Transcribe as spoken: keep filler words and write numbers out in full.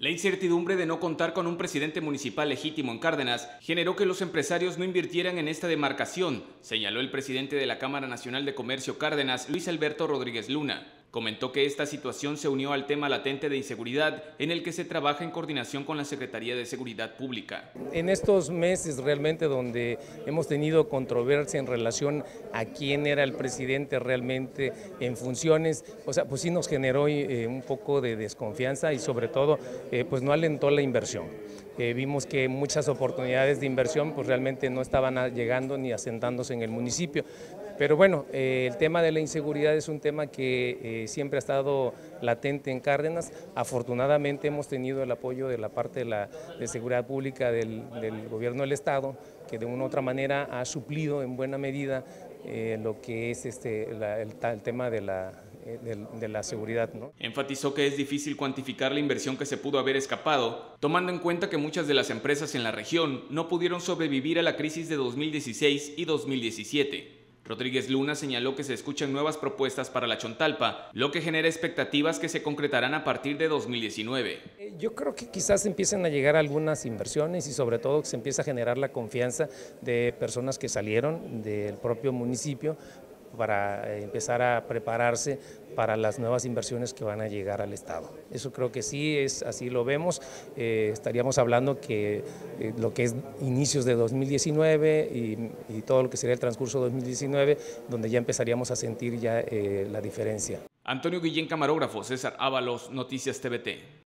La incertidumbre de no contar con un presidente municipal legítimo en Cárdenas generó que los empresarios no invirtieran en esta demarcación, señaló el presidente de la Cámara Nacional de Comercio Cárdenas, Luis Alberto Rodríguez Luna. Comentó que esta situación se unió al tema latente de inseguridad en el que se trabaja en coordinación con la Secretaría de Seguridad Pública. En estos meses realmente donde hemos tenido controversia en relación a quién era el presidente realmente en funciones, o sea, pues sí nos generó eh, un poco de desconfianza y sobre todo eh, pues no alentó la inversión. Eh, vimos que muchas oportunidades de inversión pues realmente no estaban llegando ni asentándose en el municipio. Pero bueno, eh, el tema de la inseguridad es un tema que eh, siempre ha estado latente en Cárdenas. Afortunadamente hemos tenido el apoyo de la parte de la de seguridad pública del, del gobierno del estado, que de una u otra manera ha suplido en buena medida eh, lo que es este, la, el, el tema de la, de, de la seguridad, ¿no? Enfatizó que es difícil cuantificar la inversión que se pudo haber escapado, tomando en cuenta que muchas de las empresas en la región no pudieron sobrevivir a la crisis de dos mil dieciséis y dos mil diecisiete. Rodríguez Luna señaló que se escuchan nuevas propuestas para la Chontalpa, lo que genera expectativas que se concretarán a partir de dos mil diecinueve. Yo creo que quizás empiecen a llegar algunas inversiones y sobre todo que se empieza a generar la confianza de personas que salieron del propio municipio para empezar a prepararse para las nuevas inversiones que van a llegar al estado. Eso creo que sí, es así lo vemos. Eh, estaríamos hablando que eh, lo que es inicios de dos mil diecinueve y, y todo lo que sería el transcurso de dos mil diecinueve, donde ya empezaríamos a sentir ya eh, la diferencia. Antonio Guillén, camarógrafo. César Ábalos, Noticias T V T.